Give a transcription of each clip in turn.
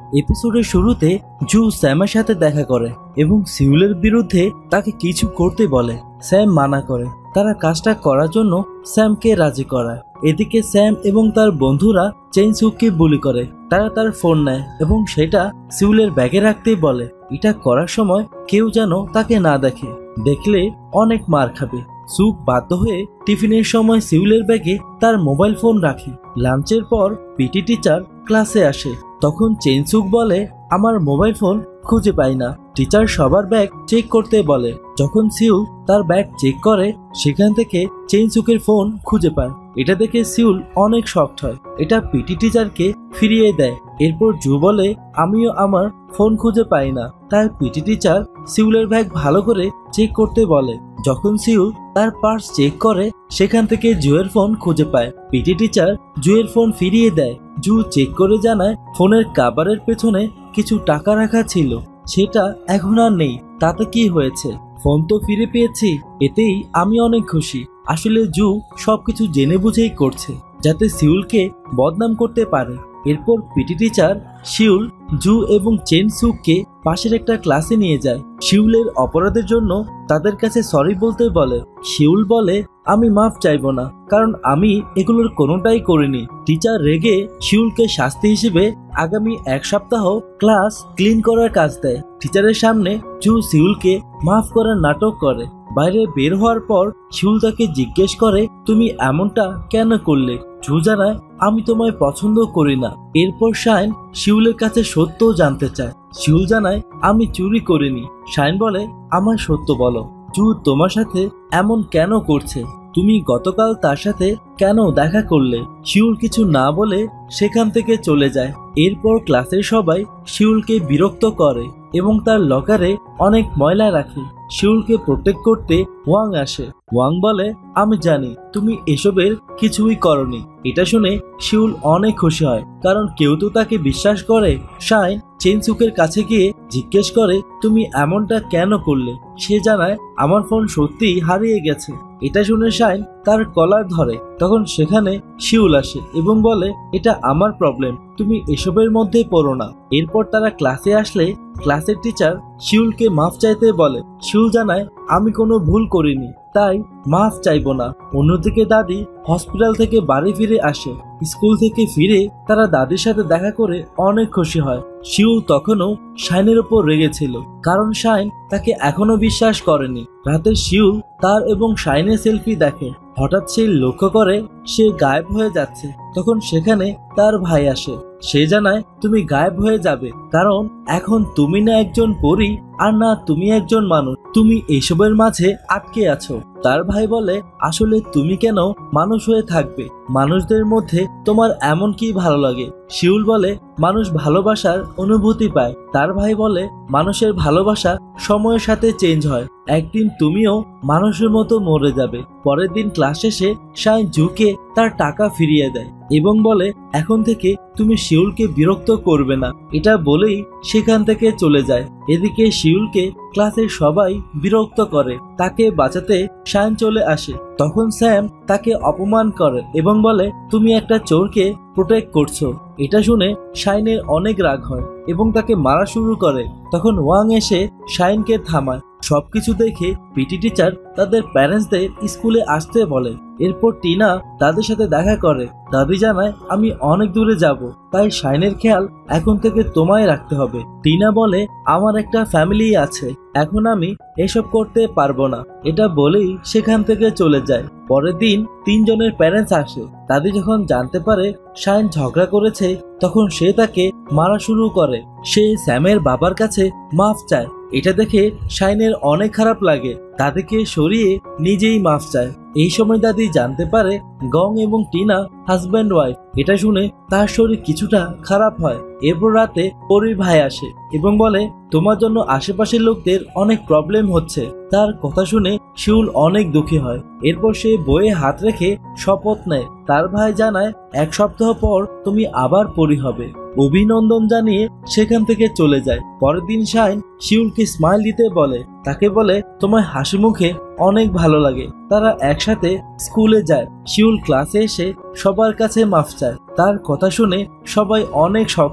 এপিসোডের শুরুতে জু স্যামের সাথে দেখা করে এবং সিউলের বিরুদ্ধে তাকে কিছু করতে বলে। স্যাম মানা করে। তারা কাজটা করার জন্য স্যামকে রাজি করায়। এদিকে স্যাম এবং তার বন্ধুরা চেইনসুককে বুলি করে। তারা তার ফোন নেয় এবং সেটা সিউলের ব্যাগে রাখতে বলে। এটা করার সময় কেউ যেন তাকে না দেখে, দেখলে অনেক মার খাবে। সুক বাধ্য হয়ে টিফিনের সময় সিউলের ব্যাগে তার মোবাইল ফোন রাখে। লাঞ্চের পর পিটি টিচার ক্লাসে আসে। তখন চেইনসুক বলে, আমার মোবাইল ফোন খুঁজে পাই না। টিচার সবার ব্যাগ চেক করতে বলে। যখন সিউল তার ব্যাগ চেক করে, সেখান থেকে চেইনসুকের ফোন খুঁজে পায়। এটা দেখে সিউল অনেক শকড হয়। এটা পিটি টিচারকে ফিরিয়ে দেয়। এরপর জু বলে, আমিও আমার ফোন খুঁজে পাই না। তাই পিটি টিচার সিউলের ব্যাগ ভালো করে চেক করতে বলে। যখন সিউল তার পার্স চেক করে, সেখান থেকে জুয়ের ফোন খুঁজে পায়। পিটি টিচার জুয়ের ফোন ফিরিয়ে দেয়। জু চেক করে জানায় ফোনের কাভারের পেছনে কিছু টাকা রাখা ছিল, সেটা এখন আর নেই। তাতে কি হয়েছে, ফোন তো ফিরে পেয়েছি, এতেই আমি অনেক খুশি। আসলে জু সবকিছু জেনে বুঝেই করছে, যাতে সিউলকে বদনাম করতে পারে। এরপর পিটি টিচার শিউল, জু এবং চেইনসুককে পাশের একটা ক্লাসে নিয়ে যায়। শিউলের অপরাধের জন্য তাদের কাছে সরি বলতে বলে। শিউল বলে, আমি মাফ চাইবো না, কারণ আমি এগুলোর কোনোটাই করিনি। টিচার রেগে শিউলকে শাস্তি হিসেবে আগামী এক সপ্তাহ ক্লাস ক্লিন করার কাজ দেয়। টিচারের সামনে জু শিউলকে মাফ করার নাটক করে। বাইরে বের হওয়ার পর শিউল তাকে জিজ্ঞেস করে, তুমি এমনটা কেন করলে? জু জানায়, আমি তোমায় পছন্দ করি না। এরপর শাইন শিউলের কাছে সত্য জানতে চায়। শিউল জানায়, আমি চুরি করিনি। শাইন বলে, আমার সত্য বলো, জু তোমার সাথে এমন কেন করছে? তুমি গতকাল তার সাথে কেন দেখা করলে? শিউল কিছু না বলে সেখান থেকে চলে যায়। এরপর ক্লাসের সবাই শিউলকে বিরক্ত করে এবং তার লকারে অনেক ময়লা রাখে। শিউলকে প্রোটেক্ট করতে ওয়াং আসে। ওয়াং বলে, আমি জানি তুমি এসবের কিছুই করনি। এটা শুনে শিউল অনেক খুশি হয়, কারণ কেউ তো তাকে বিশ্বাস করে। শাইন চেইনসুকের কাছে গিয়ে জিজ্ঞেস করে, তুমি এমনটা কেন করলে? সে জানায়, আমার ফোন সত্যিই হারিয়ে গেছে। এটা শুনে শাইন তার কলার ধরে। তখন সেখানে শিউল আসে এবং বলে, এটা আমার প্রবলেম, তুমি এসবের মধ্যে পড়ো না। এরপর তারা ক্লাসে আসলে ক্লাসের টিচার শিউলকে মাফ চাইতে বলে। শিউল জানায়, আমি কোনো ভুল করিনি, তাই মাফ চাইবো না। অন্যদিকে দাদি হসপিটাল থেকে বাড়ি ফিরে আসে। স্কুল থেকে ফিরে তারা দাদির সাথে দেখা করে অনেক খুশি হয়। শিউল তখনও শাইনের উপর রেগেছিল, কারণ শাইন তাকে এখনো বিশ্বাস করেনি। রাতে শিউল তার এবং শাইনের সেলফি দেখে। হঠাৎ সে লক্ষ্য করে সে গায়েব হয়ে যাচ্ছে। তখন সেখানে তার ভাই আসে। সে জানায়, তুমি গায়েব হয়ে যাবে, কারণ এখন তুমি না একজন পরী আর না তুমি একজন মানুষ। তুমি এইসবের মাঝে আটকে আছো। তার ভাই বলে, আসলে তুমি কেন মানুষ হয়ে থাকবে? মানুষদের মধ্যে তোমার এমন কি ভালো লাগে? শিউল বলে, মানুষ ভালোবাসার অনুভূতি পায়। তার ভাই বলে, মানুষের ভালোবাসা সময়ের সাথে চেঞ্জ হয়। একদিন তুমিও মানুষের মতো মরে যাবে। পরের দিন ক্লাস শেষে শাইন জুকে তার টাকা ফিরিয়ে দেয় এবং বলে, এখন থেকে তুমি শিউলকে বিরক্ত করবে না। এটা বলেই সেখান থেকে চলে যায়। এদিকে শিউলকে ক্লাসের সবাই বিরক্ত করে। তাকে বাঁচাতে শাইন চলে আসে। তখন স্যাম তাকে অপমান করে এবং বলে, তুমি একটা চোরকে প্রোটেক্ট করছো। এটা শুনে শাইনের অনেক রাগ হয় এবং তাকে মারা শুরু করে। তখন ওয়াং এসে শাইনকে থামায়। সবকিছু দেখে পিটি টিচার তাদের প্যারেন্টসদের স্কুলে আসতে বলে। এরপর টিনা তাদের সাথে দেখা করে। দাদি জানায়, আমি অনেক দূরে যাব, তাই শাইনের খেয়াল এখন থেকে তোমায় রাখতে হবে। টিনা বলে, আমার একটা ফ্যামিলি আছে, এখন আমি এসব করতে পারবো না। এটা বলেই সেখান থেকে চলে যায়। পরের দিন তিনজনের প্যারেন্টস আসে। দাদি যখন জানতে পারে শাইন ঝগড়া করেছে, তখন সে তাকে মারা শুরু করে। সে স্যামের বাবার কাছে মাফ চায়। এটা দেখে শাইনের অনেক খারাপ লাগে। দাদিকে সরিয়ে নিজেই মাফ চায়। এই সময় দাদি জানতে পারে গং এবং টিনা হাজব্যান্ড ওয়াইফ। এটা শুনে তার শরীর কিছুটা খারাপ হয়। এরপর রাতে পরীর ভাই আসে এবং বলে, তোমার জন্য আশেপাশের লোকদের অনেক প্রবলেম হচ্ছে। তার কথা শুনে শিউল অনেক দুঃখী হয়। এরপর সে বইয়ে হাত রেখে শপথ নেয়। তার ভাই জানায়, এক সপ্তাহ পর তুমি আবার পরী হবে। অভিনন্দন জানিয়ে সেখান থেকে চলে যায়। পরের দিন শাইন শিউলকে স্মাইল দিতে বলে। তাকে বলে, তোমার হাসি মুখে অনেক ভালো লাগে। তারা একসাথে স্কুলে যায়। শিউল ক্লাসে এসে সবার কাছে মাফ চায়। তার কথা শুনে সবাই অনেক শকড হয়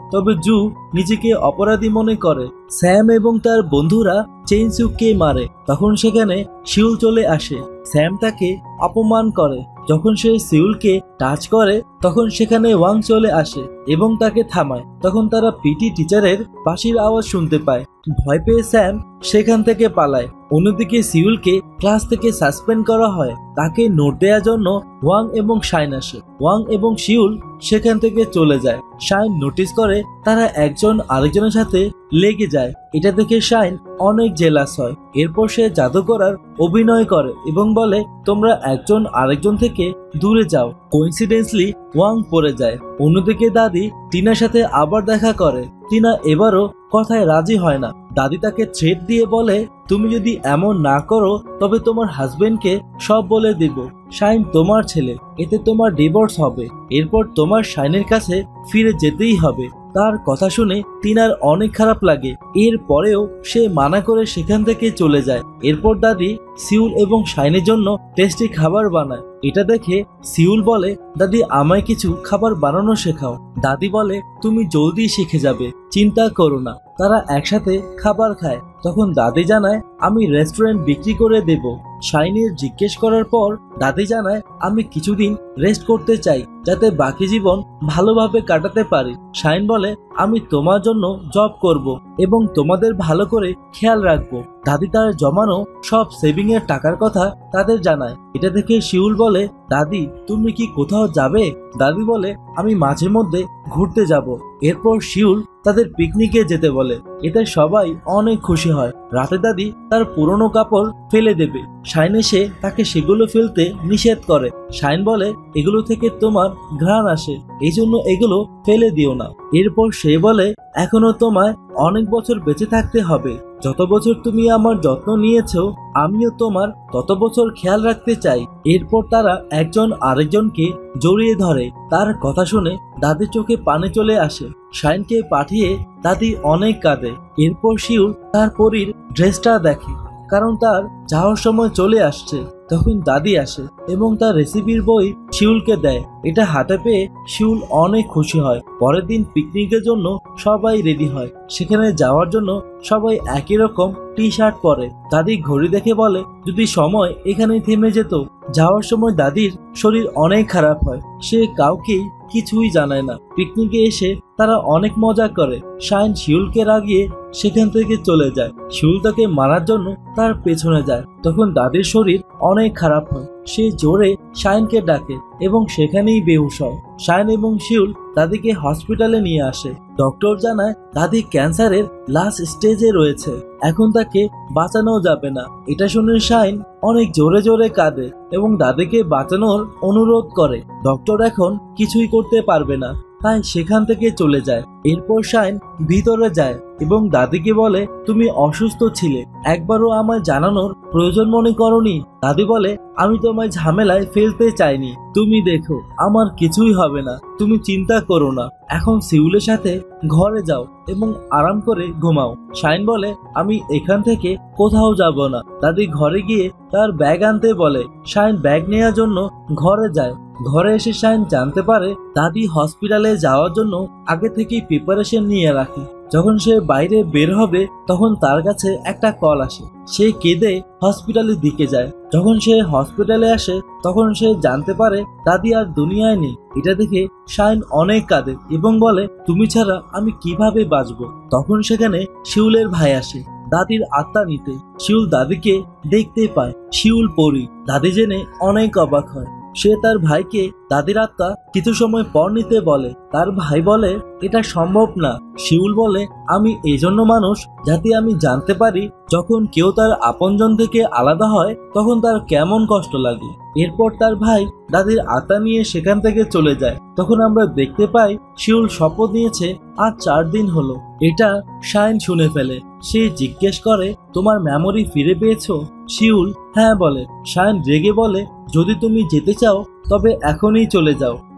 তবে জু নিজেকে অপরাধী মনে করে। স্যাম এবং তার বন্ধুরা চেইনসুকে মারে, তখন সেখানে শিউল চলে আসে। স্যাম তাকে অপমান করে। যখন সে সিউলকে টাচ করে তখন সেখানে ওয়াং চলে আসে এবং তাকে থামায়। তখন তারা পিটি টিচারের বাঁশির আওয়াজ শুনতে পায়। ভয় পেয়ে স্যাম সেখান থেকে পালায়। অন্যদিকে সিউলকে ক্লাস থেকে সাসপেন্ড করা হয়। তাকে নোট দেওয়ার জন্য ওয়াং এবং শাইন আসে। ওয়াং এবং শিউল সেখান থেকে চলে যায়। শাইন নোটিস করে তারা একজন আরেকজনের সাথে লেগে যায়। এটা দেখে শাইন অনেক জেলাস হয়। এরপর সে জাদু করার অভিনয় করে এবং বলে তোমরা একজন আরেকজন থেকে দূরে যাও। কোইন্সিডেন্সলি ওয়াং পড়ে যায়। অন্যদিকে দাদি টিনার সাথে আবার দেখা করে। টিনা এবারও কথায় রাজি হয় না। দাদি তাকে থ্রেট দিয়ে বলে তুমি যদি এমন না করো তবে তোমার হাজবেন্ডকে সব বলে দিব। শাইন তোমার ছেলে, এতে তোমার ডিভোর্স হবে। এরপর তোমার শাইনের কাছে ফিরে যেতেই হবে। তার কথা শুনে টিনার অনেক খারাপ লাগে। এর পরেও সে মানা করে সেখান থেকে চলে যায়। এরপর দাদি সিউল এবং শাইনের জন্য টেস্টি খাবার বানায়। এটা দেখে সিউল বলে দাদি আমায় কিছু খাবার বানানো শেখাও। দাদি বলে তুমি জলদি শিখে যাবে, চিন্তা করো না। তারা একসাথে খাবার খায়। তখন দাদি জানায় আমি রেস্টুরেন্ট বিক্রি করে দেব। শাইনের জিজ্ঞেস করার পর দাদি জানায় আমি কিছুদিন রেস্ট করতে চাই যাতে বাকি জীবন ভালোভাবে কাটাতে পারি। শাইন বলে আমি তোমার জন্য জব করব এবং তোমাদের ভালো করে খেয়াল রাখবো। দাদি তার জমানো সব সেভিং এর টাকার কথা তাদের জানায়। এটা দেখে শিউল বলে দাদি তুমি কি কোথাও যাবে? দাদি বলে আমি মাঝে মধ্যে ঘুরতে যাব। এরপর শিউল তাদের পিকনিকে যেতে বলে। এতে সবাই অনেক খুশি হয়। রাতে দাদি তার পুরনো কাপড় ফেলে দেবে। শাইন এসে তাকে সেগুলো ফেলতে নিষেধ করে। শাইন বলে এগুলো থেকে তোমার ঘ্রাণ আসে, এই জন্য এগুলো ফেলে দিও না। এরপর সে বলে এখনো তোমায় অনেক বছর বেঁচে থাকতে হবে। যত বছর তুমি আমার যত্ন নিয়েছো আমিও তোমার তত বছর খেয়াল রাখতে চাই। এরপর তারা একজন আরেকজনকে জড়িয়ে ধরে। তার কথা শুনে দাদির চোখে পানি চলে আসে। শাইনকে পাঠিয়ে দাদি অনেক কাঁদে। এরপর শিউল তার পরীর ড্রেসটা দেখে, কারণ তার যাওয়ার সময় চলে আসছে। তখন দাদি আসে এবং তার রেসিপির বই শিউলকে দেয়। এটা হাতে পেয়ে শিউল অনেক খুশি হয়। পরের দিন পিকনিকের জন্য সবাই রেডি হয়। সেখানে যাওয়ার জন্য সবাই একই রকম টি শার্ট পরে। দাদি ঘড়ি দেখে বলে যদি সময় এখানেই থেমে যেত। যাওয়ার সময় দাদির শরীর অনেক খারাপ হয়। সে কাউকেই কিছুই জানায় না। পিকনিকে এসে তারা অনেক মজা করে। শাইন শিউলকে রাগিয়ে সেখান থেকে চলে যায়। শিউল তাকে মারার জন্য তার পেছনে যায়। তখন দাদির শরীর অনেক খারাপ হয়। সে জোরে শাইনকে ডাকে এবং সেখানেই বেহুশ হয়। শাইন এবং শিউল দাদিকে হসপিটালে নিয়ে আসে। ডক্টর জানায় দাদি ক্যান্সারের লাস্ট স্টেজে রয়েছে, এখন তাকে বাঁচানো যাবে না। এটা শুনে শাইন অনেক জোরে জোরে কাঁদে এবং দাদিকে বাঁচানোর অনুরোধ করে। ডক্টর এখন কিছুই করতে পারবে না, তাই সেখান থেকে চলে যায়। এরপর শাইন ভিতরে যায় এবং দাদিকে বলে তুমি অসুস্থ ছিলে, একবারও আমায় জানানোর প্রয়োজন মনে করনি। দাদি বলে আমি তোমায় ঝামেলায় ফেলতে চাইনি, তুমি দেখো আমার কিছুই হবে না, তুমি চিন্তা করো না। এখন সিউলের সাথে ঘরে যাও এবং আরাম করে ঘুমাও। শাইন বলে আমি এখান থেকে কোথাও যাব না। দাদি ঘরে গিয়ে তার ব্যাগ আনতে বলে। শাইন ব্যাগ নেওয়ার জন্য ঘরে যায়। ঘরে এসে শাইন জানতে পারে দাদি হসপিটালে যাওয়ার জন্য আগে থেকেই প্রিপারেশন নিয়ে রাখে। যখন সে বাইরে বের হবে তখন তার কাছে একটা কল আসে। সে কেঁদে হসপিটালের দিকে যায়। যখন সে হসপিটালে আসে তখন সে জানতে পারে দাদি আর দুনিয়ায় নেই। এটা দেখে শাইন অনেক কাঁদে এবং বলে তুমি ছাড়া আমি কিভাবে বাঁচবো। তখন সেখানে শিউলের ভাই আসে দাদির আত্মা নিতে। শিউল দাদিকে দেখতে পায়। শিউল পরি। দাদি জেনে অনেক অবাক হয়। সে তার ভাইকে দাদির আত্মা কিছু সময় পর নিতে বলে। তার ভাই বলে এটা সম্ভব না। শিউল বলে আমি এই জন্য মানুষ যাতে আমি জানতে পারি যখন কেউ তার আপনজন থেকে আলাদা হয় তখন তার কেমন কষ্ট লাগে। এরপর তার ভাই দাদির আত্মা নিয়ে সেখান থেকে চলে যায়। তখন আমরা দেখতে পাই শিউল শপথ নিয়েছে আর 4 দিন হলো। এটা শাইন শুনে ফেলে। সে জিজ্ঞেস করে তোমার মেমোরি ফিরে পেয়েছো? শিউল হ্যাঁ বলে। শাইন রেগে বলে যদি তুমি যেতে চাও তবে এখনই চলে যাও,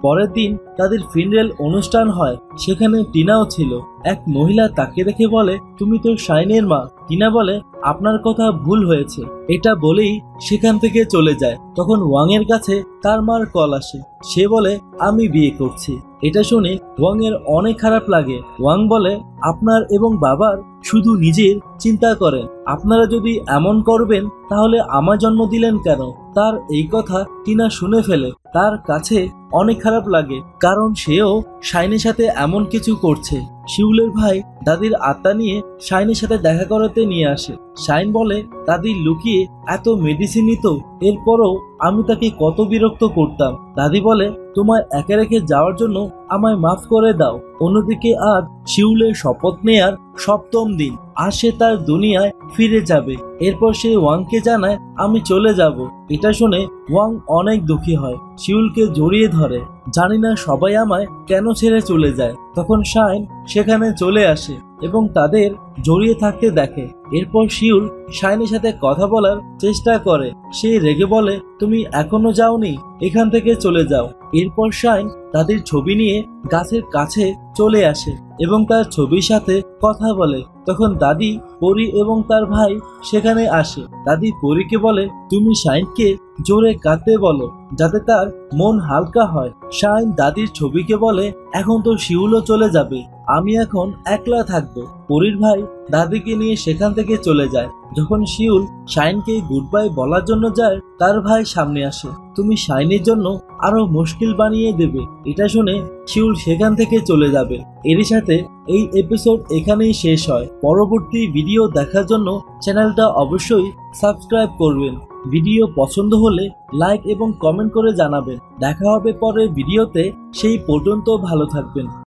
পরের দিন তাদের ফিনারেল অনুষ্ঠান হয়। সেখানে টিনাও ছিল। এক মহিলা তাকে দেখে বলে, তুমি তো শাইনের মা। টিনা বলে, আপনার কথা ভুল হয়েছে। এটা বলেই সেখান থেকে চলে যায়। তখন ওয়াং এর কাছে তার মার কল আসে। সে বলে, আমি বিয়ে করছি। এটা শুনে ওয়াং এর অনেক খারাপ লাগে। ওয়াং বলে, আপনার এবং বাবার শুধু নিজের চিন্তা করেন। আপনারা যদি এমন করবেন তাহলে আমার জন্ম দিলেন কেন? তার এই কথা টিনা শুনে ফেলে। তার কাছে অনেক খারাপ লাগে, কারণ সেও শাইনের সাথে এমন কিছু করছে। শিউলের ভাই দাদির আত্মা নিয়ে শাইনের সাথে দেখা করাতে নিয়ে আসে। শাইন বলে, দাদি লুকিয়ে এত মেডিসিন নিত, এরপরও আমি তাকে কত বিরক্ত করতাম। দাদি বলে, তোমায় একা রেখে যাওয়ার জন্য আমায় মাফ করে দাও। অন্যদিকে আজ শিউলের শপথ নেয়ার 7ম দিন, আর সে তার দুনিয়ায় ফিরে যাবে। এরপর সে ওয়াংকে জানায়, আমি চলে যাব। এটা শুনে ওয়াং অনেক দুঃখী হয়, শিউলকে জড়িয়ে ধরে। জানি না সবাই আমায় কেন ছেড়ে চলে যায়। তখন শাইন সেখানে চলে আসে এবং তাদের জড়িয়ে থাকতে দেখে। এরপর শিউল শাইনের সাথে কথা বলার চেষ্টা করে। সে রেগে বলে, তুমি এখনো যাওনি, এখান থেকে চলে যাও। এরপর শাইন তাদের ছবি নিয়ে গাছের কাছে চলে আসে এবং তার ছবির সাথে কথা বলে। তখন দাদি, পরি এবং তার ভাই সেখানে আসে। দাদি পরীকে বলে, তুমি শাইনকে জোরে কাঁদতে বলো, যাতে তার মন হালকা হয়। শাইন দাদির ছবিকে বলে, এখন তো শিউলও চলে যাবে, আমি এখন একলা থাকবো। পরীর ভাই দাদিকে নিয়ে সেখান থেকে চলে যায়। যখন শিউল শাইনকে গুড বাই বলার জন্য যায়, তার ভাই সামনে আসে। তুমি শাইনের জন্য আরো মুশকিল বানিয়ে দেবে। এটা শুনে শিউল সেখান থেকে চলে যাবে। এরই সাথে এই এপিসোড এখানেই শেষ হয়। পরবর্তী ভিডিও দেখার জন্য চ্যানেলটা অবশ্যই সাবস্ক্রাইব করবেন। ভিডিও পছন্দ হলে লাইক এবং কমেন্ট করে জানাবেন। দেখা হবে পরের ভিডিওতে। সেই পর্যন্ত ভালো থাকবেন।